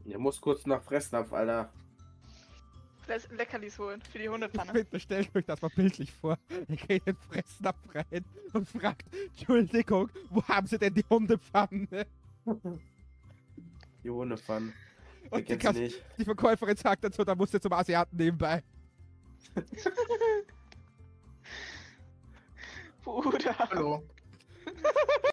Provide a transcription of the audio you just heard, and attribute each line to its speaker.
Speaker 1: Der muss kurz nach Fressnapf, Alter.
Speaker 2: Leckerlis holen für die Hundepfanne.
Speaker 3: Bitte stellt euch das mal bildlich vor. Er geht in den Fressnapf rein und fragt, Entschuldigung, wo haben Sie denn die Hundepfanne?
Speaker 1: Die Hundepfanne.
Speaker 3: Und
Speaker 1: kennst du nicht.
Speaker 3: die Verkäuferin sagt dazu, da musst du zum Asiaten nebenbei.
Speaker 2: Bruder.
Speaker 4: Hallo.